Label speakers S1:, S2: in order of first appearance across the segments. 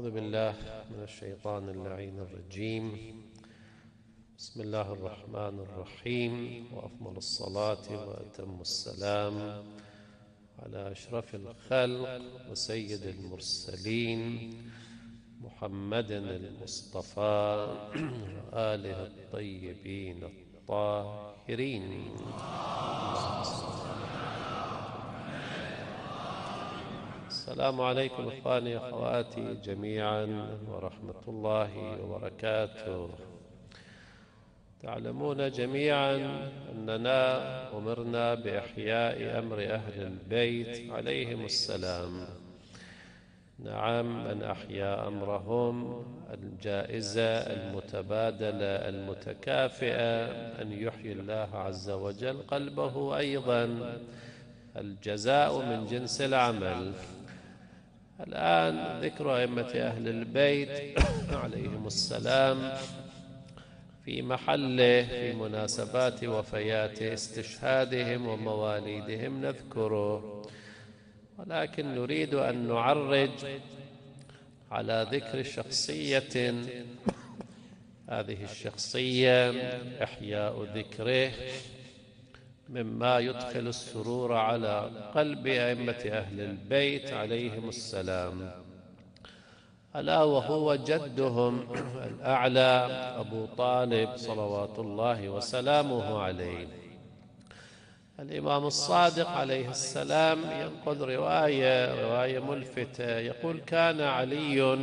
S1: أعوذ بالله من الشيطان اللعين الرجيم. بسم الله الرحمن الرحيم، وأفضل الصلاة وأتم السلام على أشرف الخلق وسيد المرسلين محمد المصطفى وآله الطيبين الطاهرين. السلام عليكم إخواني أخواتي جميعا ورحمة الله وبركاته. تعلمون جميعا أننا أمرنا بإحياء أمر أهل البيت عليهم السلام. نعم، من أحيا أمرهم الجائزة المتبادلة المتكافئة أن يحيي الله عز وجل قلبه أيضا، الجزاء من جنس العمل. الآن ذكر أئمة أهل البيت عليهم السلام في محله في مناسبات وفيات استشهادهم ومواليدهم نذكره، ولكن نريد أن نعرج على ذكر شخصية. هذه الشخصية إحياء ذكره مما يدخل السرور على قلب أئمة أهل البيت عليهم السلام، ألا وهو جدهم الأعلى أبو طالب صلوات الله وسلامه عليه. الإمام الصادق عليه السلام ينقل رواية ملفتة، يقول: كان علي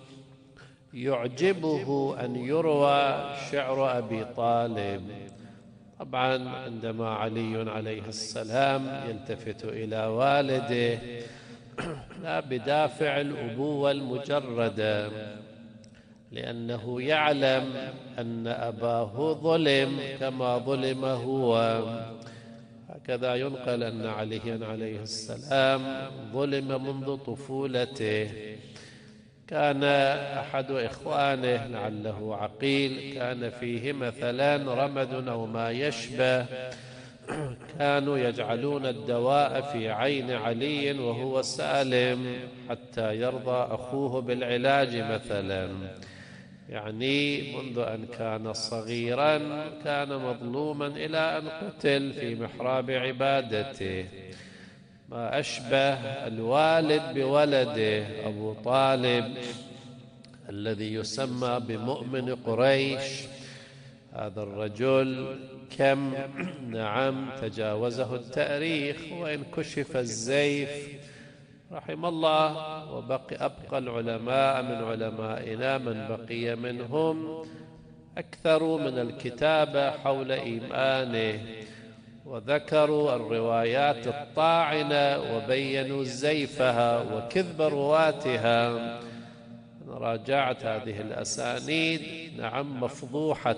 S1: يعجبه أن يروى شعر أبي طالب. طبعا عندما علي عليه السلام يلتفت إلى والده لا بدافع الأبوة المجردة، لأنه يعلم أن أباه ظلم كما ظلم هو. هكذا ينقل أن عليا عليه السلام ظلم منذ طفولته. كان أحد إخوانه لعله عقيل، كان فيه مثلا رمد أو ما يشبه، كانوا يجعلون الدواء في عين علي وهو سالم حتى يرضى أخوه بالعلاج مثلا. يعني منذ أن كان صغيرا كان مظلوما إلى أن قتل في محراب عبادته. ما أشبه الوالد بولده أبو طالب الذي يسمى بمؤمن قريش. هذا الرجل كم نعم تجاوزه التاريخ، وإن كشف الزيف رحم الله، أبقى العلماء من علمائنا من بقي منهم أكثر من الكتابة حول إيمانه، وذكروا الروايات الطاعنة وبينوا زيفها وكذب رواتها. راجعت هذه الأسانيد، نعم مفضوحة،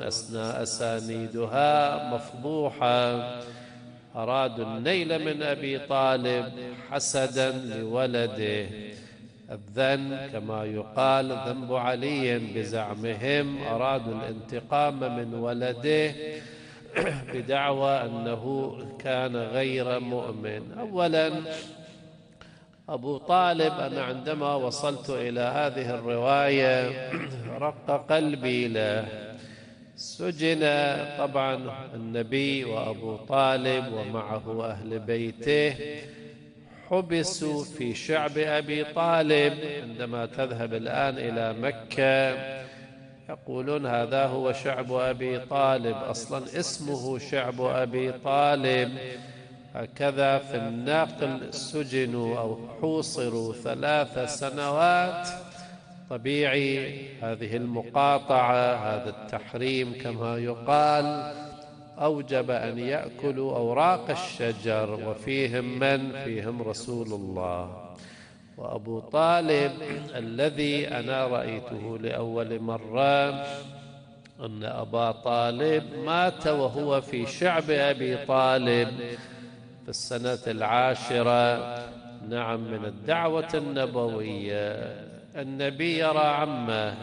S1: أسانيدها مفضوحة. أرادوا النيل من أبي طالب حسدا لولده. الذن كما يقال ذنب علي بزعمهم، أرادوا الانتقام من ولده بدعوى أنه كان غير مؤمن. أولا أبو طالب، أنا عندما وصلت إلى هذه الرواية رق قلبي له. سجن طبعا النبي وأبو طالب ومعه أهل بيته، حبسوا في شعب أبي طالب. عندما تذهب الآن إلى مكة يقولون هذا هو شعب أبي طالب، أصلا اسمه شعب أبي طالب. هكذا في الناقل سجنوا أو حوصروا 3 سنوات. طبيعي هذه المقاطعة، هذا التحريم كما يقال، أوجب أن يأكلوا أوراق الشجر، وفيهم من؟ فيهم رسول الله. وأبو طالب الذي أنا رأيته لأول مرة أن أبا طالب مات وهو في شعب أبي طالب في السنة 10 نعم من الدعوة النبوية. النبي يرى عمه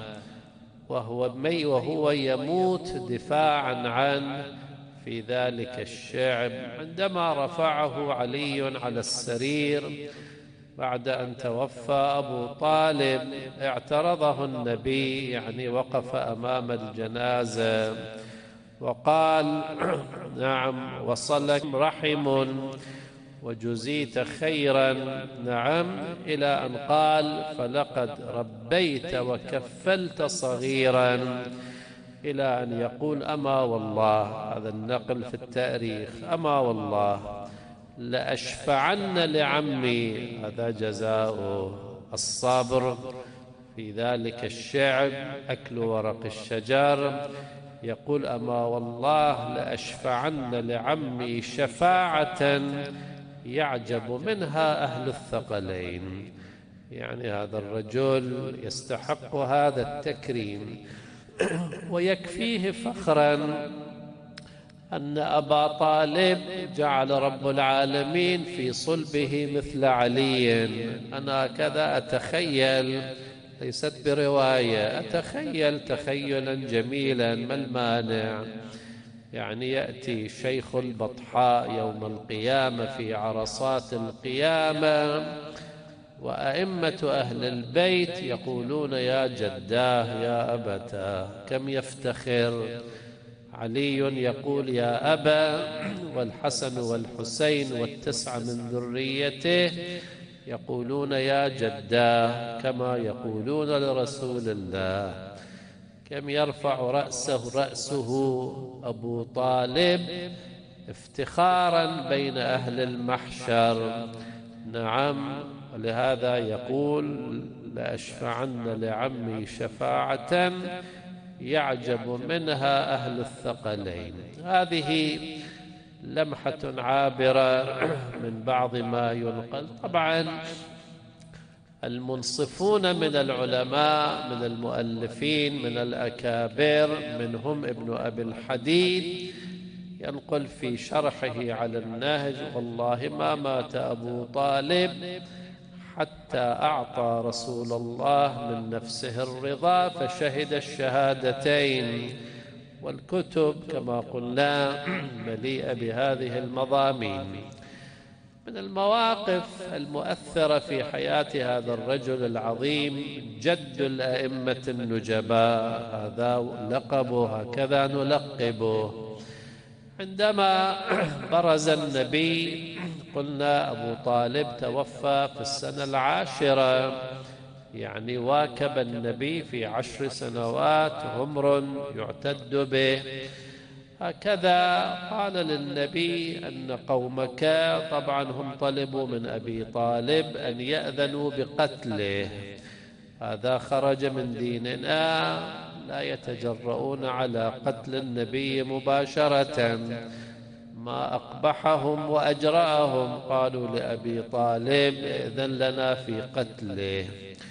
S1: وهو يموت دفاعا عنه في ذلك الشعب. عندما رفعه علي على السرير بعد أن توفى أبو طالب اعترضه النبي، يعني وقف أمام الجنازة وقال: نعم، وصلك رحم وجزيت خيرا. نعم، إلى أن قال: فلقد ربيت وكفلت صغيرا، إلى أن يقول: أما والله، هذا النقل في التاريخ، أما والله لأشفعن لعمي. هذا جزاء الصابر في ذلك الشعب، أكل ورق الشجر. يقول: أما والله لأشفعن لعمي شفاعة يعجب منها أهل الثقلين. يعني هذا الرجل يستحق هذا التكريم. ويكفيه فخرا أن أبا طالب جعل رب العالمين في صلبه مثل علي. أنا كذا أتخيل، ليست برواية، أتخيل تخيلا جميلا، ما المانع؟ يعني يأتي شيخ البطحاء يوم القيامة في عرصات القيامة، وأئمة أهل البيت يقولون: يا جداه، يا أبتاه. كم يفتخر علي يقول: يا أبا، والحسن والحسين والتسعة من ذريته يقولون: يا جداه، كما يقولون لرسول الله. كم يرفع رأسه أبو طالب افتخارا بين أهل المحشر. نعم، ولهذا يقول: لأشفعن لعمي شفاعة يعجب منها أهل الثقلين. هذه لمحة عابرة من بعض ما ينقل. طبعا المنصفون من العلماء، من المؤلفين، من الأكابر، منهم ابن أبي الحديد، ينقل في شرحه على النهج: والله ما مات أبو طالب حتى أعطى رسول الله من نفسه الرضا فشهد الشهادتين. والكتب كما قلنا مليئة بهذه المضامين. من المواقف المؤثرة في حياة هذا الرجل العظيم جد الأئمة النجباء، هذا لقبه، هكذا نلقبه. عندما برز النبي، قلنا أبو طالب توفى في السنة 10، يعني واكب النبي في 10 سنوات، عمر يعتد به. هكذا قال للنبي أن قومك، طبعا هم طلبوا من أبي طالب أن يأذنوا بقتله، هذا خرج من ديننا، لا يتجرؤون على قتل النبي مباشرة. ما أقبحهم وأجرأهم، قالوا لأبي طالب: إذن لنا في قتله.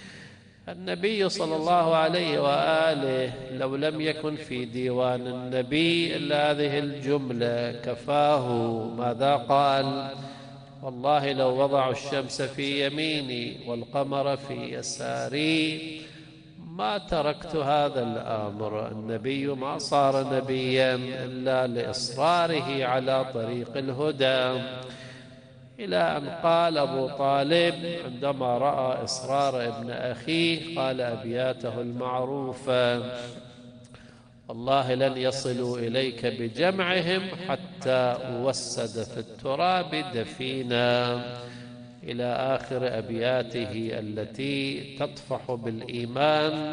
S1: النبي صلى الله عليه وآله لو لم يكن في ديوان النبي إلا هذه الجملة كفاه. ماذا قال؟ والله لو وضعوا الشمس في يميني والقمر في يساري ما تركت هذا الأمر. النبي ما صار نبيا إلا لإصراره على طريق الهدى. إلى أن قال أبو طالب عندما رأى إصرار ابن أخيه، قال أبياته المعروفة: والله لن يصلوا إليك بجمعهم حتى أوسد في التراب دفينا، إلى آخر أبياته التي تطفح بالإيمان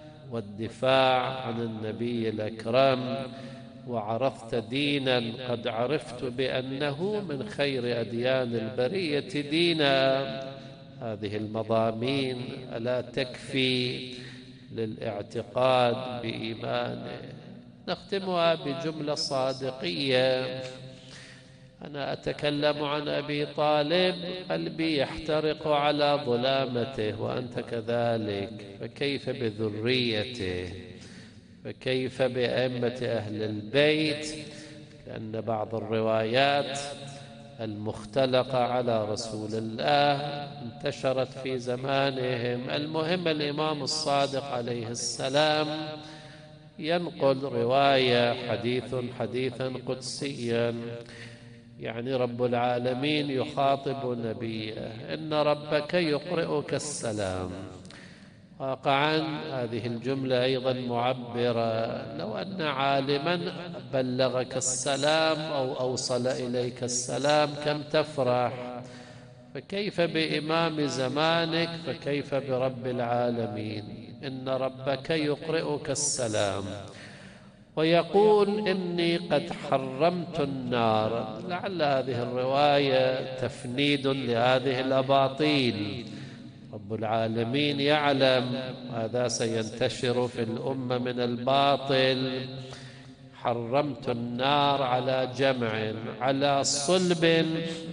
S1: والدفاع عن النبي الأكرم. وعرفت دينا قد عرفت بأنه من خير أديان البرية دينا. هذه المضامين ألا تكفي للاعتقاد بإيمانه؟ نختمها بجملة صادقية: أنا أتكلم عن أبي طالب، قلبي يحترق على ظلامته، وأنت كذلك، فكيف بذريته؟ فكيف بأئمة أهل البيت؟ لأن بعض الروايات المختلقة على رسول الله انتشرت في زمانهم. المهم الإمام الصادق عليه السلام ينقل رواية حديثا قدسيا يعني رب العالمين يخاطب نبيه: إن ربك يقرئك السلام. واقعا هذه الجملة أيضا معبرة: لو أن عالما بلغك السلام أو أوصل إليك السلام كم تفرح، فكيف بإمام زمانك، فكيف برب العالمين. إن ربك يقرئك السلام ويقول: إني قد حرمت النار. لعل هذه الرواية تفنيد لهذه الأباطيل. رب العالمين يعلم هذا سينتشر في الأمة من الباطل. حرمت النار على جمع، على صلب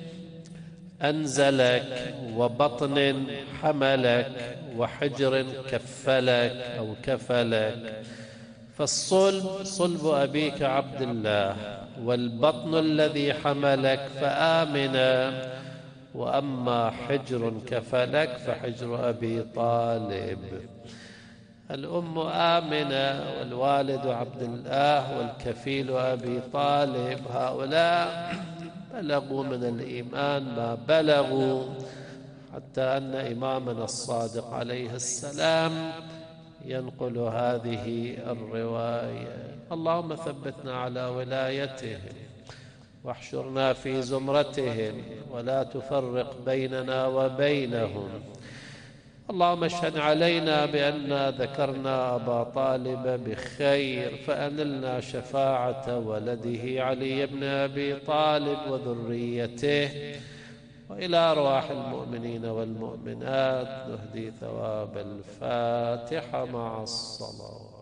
S1: أنزلك، وبطن حملك، وحجر كفلك أو كفلك. فالصلب صلب أبيك عبد الله، والبطن الذي حملك فآمنا، وأما حجر كفلك فحجر أبي طالب. الأم آمنة والوالد عبد الله والكفيل أبي طالب، هؤلاء بلغوا من الإيمان ما بلغوا، حتى أن إمامنا الصادق عليه السلام ينقل هذه الرواية. اللهم ثبتنا على ولايتهم واحشرنا في زمرتهم ولا تفرق بيننا وبينهم. اللهم اشهد علينا بأننا ذكرنا أبا طالب بخير، فأنلنا شفاعة ولده علي بن أبي طالب وذريته، وإلى أرواح المؤمنين والمؤمنات نهدي ثواب الفاتحة مع الصلوات.